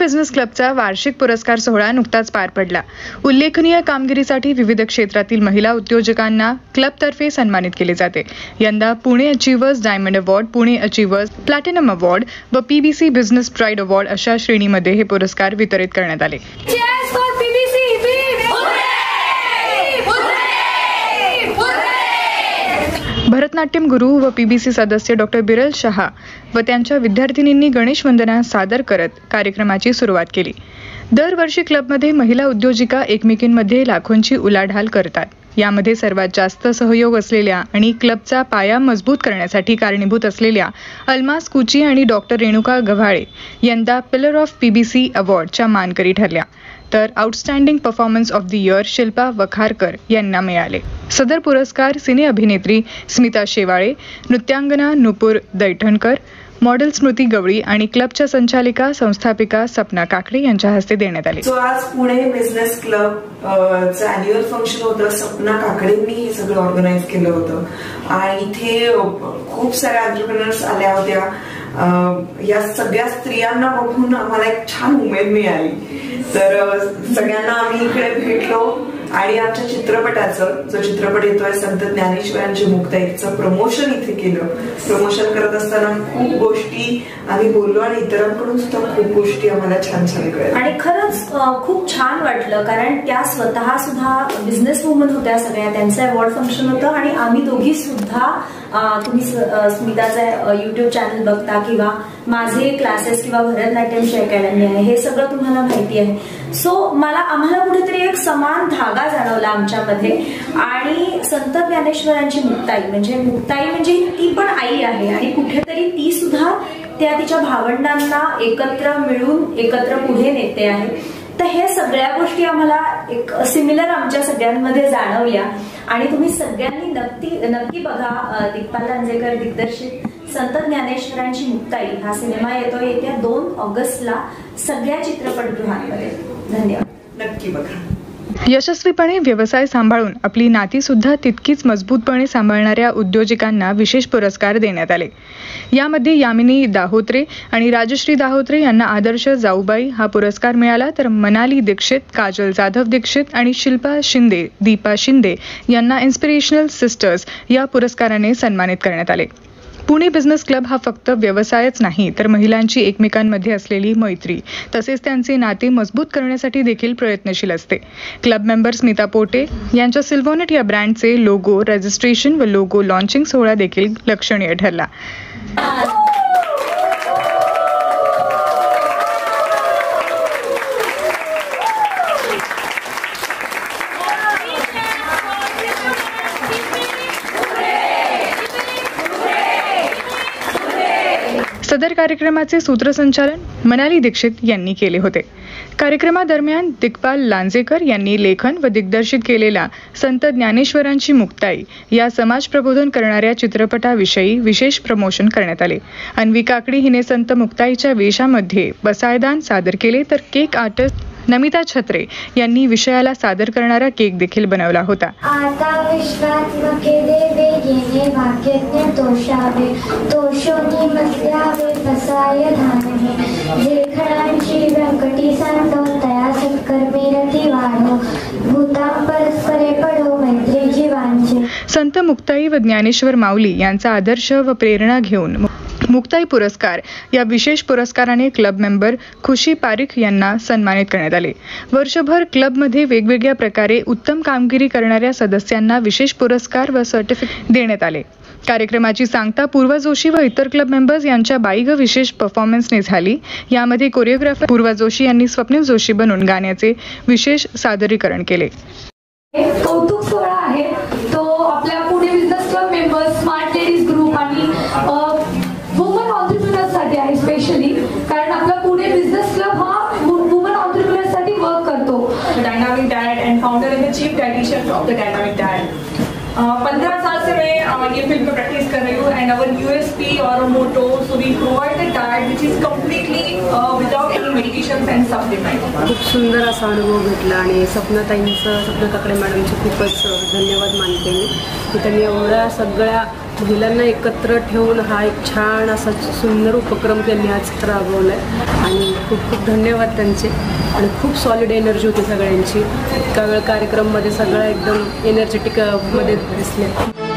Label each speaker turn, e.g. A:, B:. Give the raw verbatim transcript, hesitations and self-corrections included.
A: Business क्लबचा वार्षिक पुरस्कार सोहळा नुकताच पार पडला। उल्लेखनीय कामगिरीसाठी विविध क्षेत्रातील महिला उद्योजकांना क्लबतर्फे सन्मानित केले जाते। यंदा Pune achievers diamond award, Pune achievers platinum award व पीबीसी बिझनेस प्राइड अवॉर्ड अशा श्रेणीमध्ये हे पुरस्कार वितरित करण्यात आले। भरतनाट्यम गुरु व पीबीसी सदस्य डॉक्टर बिरल शहा व त्यांच्या विद्यार्थिनींनी गणेश वंदना सादर करत कार्यक्रमाची सुरुवात केली। दरवर्षी क्लबमध्ये महिला उद्योजिका एकमेकींमध्ये लाखोंची उलाढाल करतात। यामध्ये सर्वात जास्त सहयोग असलेल्या आणि क्लबचा पाया मजबूत करण्यासाठी कारणीभूत असलेल्या अल्मास कुची आणि डॉक्टर रेणुका गव्हाळे यंदा पिलर ऑफ पीबीसी अवॉर्डच्या मानकरी ठरल्या, तर outstanding performance of the year Shilpa Wakharkar यांना मिळाले। सदर पुरस्कार सिने अभिनेत्री स्मिता शेवाळे, नृत्यांगना नुपूर दैठणकर, मॉडेल स्मृती गवळी आणि क्लबच्या संचालिका संस्थापिका सपना काकडे यांच्या हस्ते देण्यात आले।
B: सो आज पुणे बिझनेस क्लब चं अॅन्युअल फंक्शन होतं। सपना काकडेंनी हे सगळं ऑर्गनाइज केलं होतं आणि इथे खूप साऱ्या एंटरप्रेन्योर्स आल्या होत्या। या सगळ्या स्त्रियांना बघून आम्हाला एक छान उमेद मिळाली, तर सगळ्यांना आम्ही इकडे भेटलो आणि आमच्या चित्रपटाचं जो चित्रपट येतोय संत ज्ञानेश्वरांची मुक्ताईचं प्रमोशन इथे केलं। प्रमोशन करत असताना खूप गोष्टी आम्ही बोललो आणि इतरांकडून सुद्धा खूप गोष्टी आम्हाला छान छान कळल्या
C: आणि खरंच खूप छान वाटलं, कारण त्या स्वतः सुद्धा बिझनेस वुमन होत्या सगळ्या। त्यांचं अवॉर्ड फंक्शन होतं आणि आम्ही दोघी सुद्धा, तुम्ही स्मिताचा युट्यूब चॅनल बघता किंवा माझे क्लासेस किंवा भरतनाट्यमची अकॅडमी आहे, हे सगळं तुम्हाला माहिती आहे। सो मला आम्हाला कुठेतरी एक समान धागा जाणवला आमच्यामध्ये आणि संत ज्ञानेश्वरांची मुक्ताई म्हणजे मुक्ताई म्हणजे ती पण आई आहे आणि कुठेतरी ती सुद्धा त्या तिच्या भावंडांना एकत्र मिळून एकत्र पुढे नेते आहे। तर हे सगळ्या गोष्टी आम्हाला एक सिमिलर आमच्या सगळ्यांमध्ये जाणवल्या आणि तुम्ही सगळ्यांनी नक्की नक्की बघा। दिग्पाल लांजेकर दिग्दर्शित संत ज्ञानेश्वरांची मुक्ताई हा सिनेमा येतो येत्या दोन ऑगस्टला सगळ्या चित्रपटगृहांमध्ये। धन्यवाद,
B: नक्की बघा।
A: यशस्वीपणे व्यवसाय सांभाळून आपली नाती सुद्धा तितकीच मजबूतपणे सांभाळणाऱ्या उद्योजकांना विशेष पुरस्कार देण्यात आले। यामध्ये यामिनी दाहोत्रे आणि राजश्री दाहोत्रे यांना आदर्श जाऊबाई हा पुरस्कार मिळाला, तर मनाली दीक्षित, काजल जाधव दीक्षित आणि शिल्पा शिंदे, दीपा शिंदे यांना इन्स्पिरेशनल सिस्टर्स या पुरस्काराने सन्मानित करण्यात आले। पुणे बिझनेस क्लब हा फक्त व्यवसायच नाही, तर महिलांची एकमेकांमध्ये असलेली मैत्री तसेच त्यांचे नाते मजबूत करण्यासाठी देखील प्रयत्नशील असते। क्लब मेंबर स्मिता पोटे यांच्या सिल्व्होनेट या ब्रँडचे लोगो रजिस्ट्रेशन व लोगो लॉन्चिंग सोहळा देखील लक्षणीय ठरला। सदर कार्यक्रमाचे सूत्रसंचालन मनाली दीक्षित यांनी केले होते। कार्यक्रमादरम्यान दिग्पाल लांजेकर यांनी लेखन व दिग्दर्शित केलेला संत ज्ञानेश्वरांची मुक्ताई या समाज प्रबोधन करणाऱ्या चित्रपटाविषयी विशेष प्रमोशन करण्यात आले। अन्वी काकडी हिने संत मुक्ताईच्या वेशामध्ये बसायदान सादर केले, तर केक आर्टिस्ट नमिता छत्रे यांनी विषयाला सादर करणारा केक देखील बनवला होता।
D: आता विश्वात्मके देवे येणे भाग्यज्ञ तोषावे, तोषोनी मध्यावे बसाय धानहे, जे खडांची व्यंकटी सांडो तया सत्कर्मी रती वाढो, भूतां परस्परे पडो मैत्री जीवांचे। संत मुक्ताई व ज्ञानेश्वर माऊली यांचा आदर्श व प्रेरणा घेऊन मुक्ताई पुरस्कार या विशेष पुरस्काराने क्लब मेंबर खुशी पारिख यांना सन्मानित करण्यात आले। वर्षभर क्लबमध्ये वेगवेगळ्या प्रकारे उत्तम कामगिरी करणाऱ्या सदस्यांना विशेष पुरस्कार व सर्टिफिकेट देण्यात आले। कार्यक्रमाची सांगता पूर्वा जोशी व इतर क्लब मेंबर्स यांच्या बाईग विशेष परफॉर्मन्सने झाली। यामध्ये कोरिओग्राफर पूर्वा जोशी यांनी स्वप्नील जोशी बनून गाण्याचे विशेष सादरीकरण केले।
E: कौतुक सोहळा आहे तो आपल्या Pune business club members, smart ladies group आणि वुमन ऑन्ट्रप्रिनर्स साठी आहे स्पेशली, कारण आपला पुणे बिझनेस क्लब हा वुमन ऑन्ट्रप्रिनर्स साठी वर्क करतो।
F: Dynamic dad and founder and chief dietitian of the dynamic dad. पंद्रह साल से मैं ये फील्ड में प्रैक्टिस कर रही हूँ एंड अवर यूएसपी और motto so we provide the diet which is completely without any medications and supplement.
G: खूप सुंदर असा अनुभव भेटला आणि सपनाताईंचं, सपना काकडे मॅडमचं खूपच धन्यवाद मानते मी की त्यांनी एवढ्या सगळ्या महिलांना एकत्र ठेवून हा एक छान असा सुंदर उपक्रम त्यांनी आज राबवला आहे आणि खूप खूप धन्यवाद त्यांचे. आणि खूप सॉलिड एनर्जी होती सगळ्यांची. इतका वेळ कार्यक्रममध्ये सगळं एकदम एनर्जेटिक मध्ये दिसले.